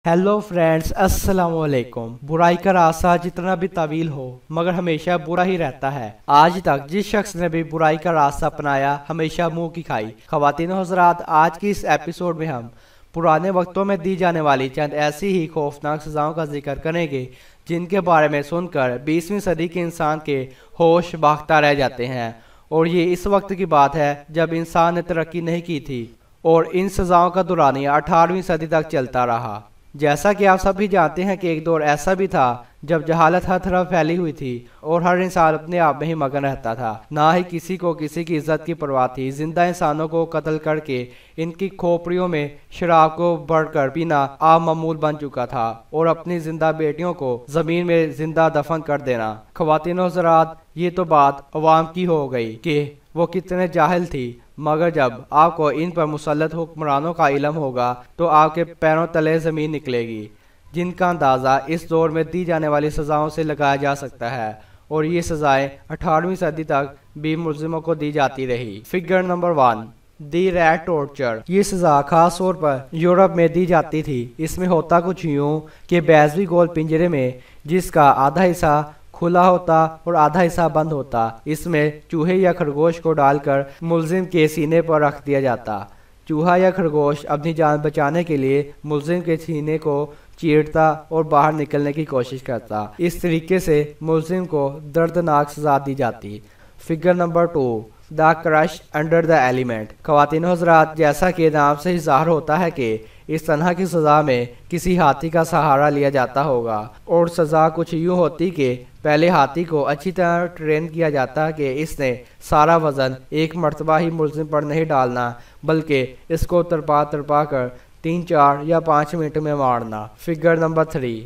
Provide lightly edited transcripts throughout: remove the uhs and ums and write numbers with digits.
Hello friends, अस्सलाम वालेकुम। बुराई का रास्ता जितना भी तवील हो मगर हमेशा बुरा ही रहता है। आज तक जिस शख्स ने भी बुराई का रास्ता अपनाया हमेशा मुंह की खाई। ख़वातीन और हज़रात, आज की इस एपिसोड में हम पुराने वक्तों में दी जाने वाली चंद ऐसी ही खौफनाक सजाओं का जिक्र करेंगे जिनके बारे में सुनकर 20वीं सदी के इंसान के होश भागता रह जाते हैं। और ये इस वक्त की बात है जब इंसान ने तरक्की नहीं की थी और इन सजाओं का दुरानिया 18वीं सदी तक चलता रहा। जैसा कि आप सभी जानते हैं कि एक दौर ऐसा भी था जब जहालत हर तरफ फैली हुई थी और हर इंसान अपने आप में ही मगन रहता था। ना ही किसी को किसी की इज्जत की परवाह थी। जिंदा इंसानों को कत्ल करके इनकी खोपड़ियों में शराब को बढ़कर पीना आम मामूल बन चुका था और अपनी जिंदा बेटियों को जमीन में जिंदा दफन कर देना। ख्वातीन और हज़रात, ये तो बात अवाम की हो गई कि वो कितने जाहिल थी, मगर जब आपको इन पर मुसल्लत हुक्मरानों का इल्म होगा तो आपके पैरों तले ज़मीन निकलेगी, जिनका अंदाज़ा इस दौर में दी जाने वाली सज़ाओं से लगाया जा सकता है। और ये सज़ाएं 18वीं सदी तक भी मुल्ज़िमों को दी जाती रही। Figure number 1, the rat torture. ये सज़ा खास तौर पर यूरोप में दी जाती थी। इसमें होता कुछ यूँ कि बैजवी गोल पिंजरे में जिसका आधा हिस्सा खुला होता और आधा हिस्सा बंद होता, इसमें चूहे या खरगोश को डालकर मुल्जिम के सीने पर रख दिया जाता। चूहा या खरगोश अपनी जान बचाने के लिए मुल्जिम के सीने को चीरता और बाहर निकलने की कोशिश करता। इस तरीके से मुल्जिम को दर्दनाक सजा दी जाती। Figure number 2, the crush under the element. ख्वातीन और हज़रात, जैसा कि नाम से ही ज़ाहिर होता है कि इस तरह की सज़ा में किसी हाथी का सहारा लिया जाता होगा और सज़ा कुछ यूँ होती कि पहले हाथी को अच्छी तरह ट्रेन किया जाता कि इसने सारा वज़न एक मर्तबा ही मुल्ज़िम पर नहीं डालना, बल्कि इसको तरपा तरपा कर 3, 4 या 5 मिनट में मारना। Figure number 3,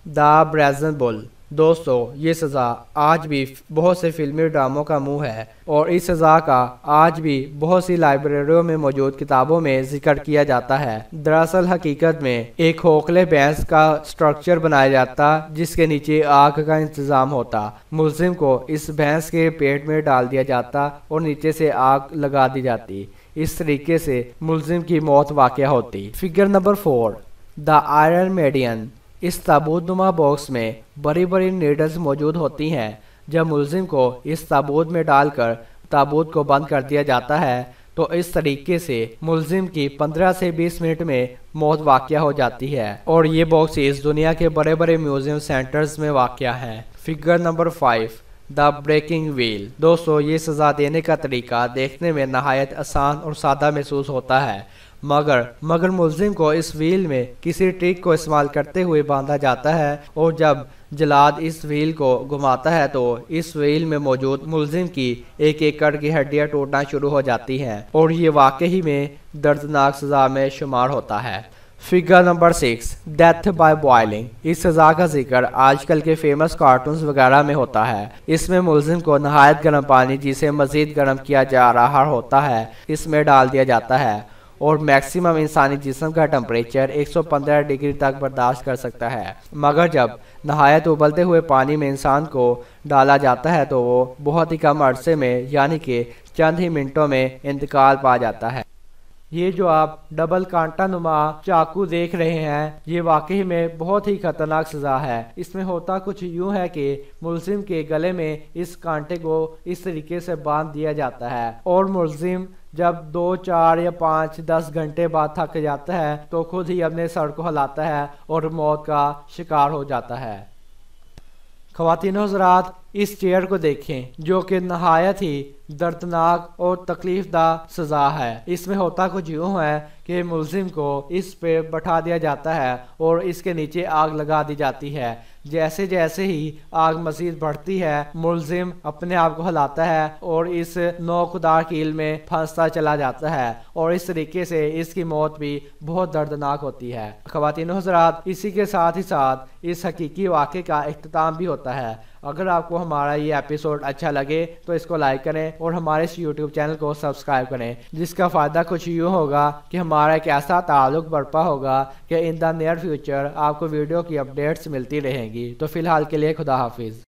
the brazen bull. दोस्तों, ये सज़ा आज भी बहुत से फिल्मी ड्रामों का मुंह है और इस सज़ा का आज भी बहुत सी लाइब्रेरियों में मौजूद किताबों में जिक्र किया जाता है। दरअसल हकीकत में एक खोखले भैंस का स्ट्रक्चर बनाया जाता जिसके नीचे आग का इंतज़ाम होता। मुल्जिम को इस भैंस के पेट में डाल दिया जाता और नीचे से आग लगा दी जाती। इस तरीके से मुल्जिम की मौत वाक़या होती। Figure number 4, the iron maiden. इस ताबूत नुमा बॉक्स में बड़ी बड़ी नीडल्स मौजूद होती हैं। जब मुल्जिम को इस ताबूत में डालकर ताबूत को बंद कर दिया जाता है तो इस तरीके से मुल्जिम की 15 से 20 मिनट में मौत वाक़या हो जाती है और ये बॉक्सेस दुनिया के बड़े बड़े म्यूजियम सेंटर्स में वाक़या हैं। Figure number 5, the breaking wheel. दोस्तों, ये सज़ा देने का तरीका देखने में नहायत आसान और सादा महसूस होता है, मगर मुल्जिम को इस व्हील में किसी ट्रिक को इस्तेमाल करते हुए बांधा जाता है और जब जलाद इस व्हील को घुमाता है तो इस व्हील में मौजूद मुल्जिम की एक एकड़ की हड्डियां टूटना शुरू हो जाती हैं और ये वाकई में दर्दनाक सज़ा में शुमार होता है। Figure number 6, death by boiling. इस सज़ा का जिक्र आजकल के फेमस कार्टून्स वगैरह में होता है। इसमें मुल्जिम को नहायत गर्म पानी जिसे मज़ीद गर्म किया जा रहा होता है इसमें डाल दिया जाता है और मैक्सिमम इंसानी जिस्म का टेम्परेचर 115 डिग्री तक बर्दाश्त कर सकता है। मगर जब नहायत उबलते हुए पानी में इंसान को डाला जाता है तो वो बहुत ही कम अरसे में यानी कि चंद ही मिनटों में इंतकाल पा जाता है। ये जो आप डबल कांटा नुमा चाकू देख रहे हैं ये वाकई में बहुत ही खतरनाक सज़ा है। इसमें होता कुछ यूँ है कि मुल्जिम के गले में इस कांटे को इस तरीके से बांध दिया जाता है और मुल्जिम जब 2, 4 या 5, 10 घंटे बाद थक जाता है तो खुद ही अपने सर को हिलाता है और मौत का शिकार हो जाता है। ख्वातीन और हज़रात, इस चेयर को देखें जो कि नहायत ही दर्दनाक और तकलीफदा सज़ा है। इसमें होता कुछ यूँ है कि मुल्जिम को इस पे बैठा दिया जाता है और इसके नीचे आग लगा दी जाती है। जैसे जैसे ही आग मज़ीद बढ़ती है मुल्जिम अपने आप को हिलाता है और इस नौखुदा कील में फंसता चला जाता है और इस तरीके से इसकी मौत भी बहुत दर्दनाक होती है। ख्वातीन और हज़रात, इसी के साथ ही साथ इस हकीकी वाक़े का इख्तिताम भी होता है। अगर आपको हमारा ये एपिसोड अच्छा लगे तो इसको लाइक करें और हमारे इस यूट्यूब चैनल को सब्सक्राइब करें, जिसका फ़ायदा कुछ यूँ होगा कि हमारा एक ऐसा ताल्लुक़ बरपा होगा कि इन द नियर फ्यूचर आपको वीडियो की अपडेट्स मिलती रहेंगी। तो फ़िलहाल के लिए खुदा हाफिज़।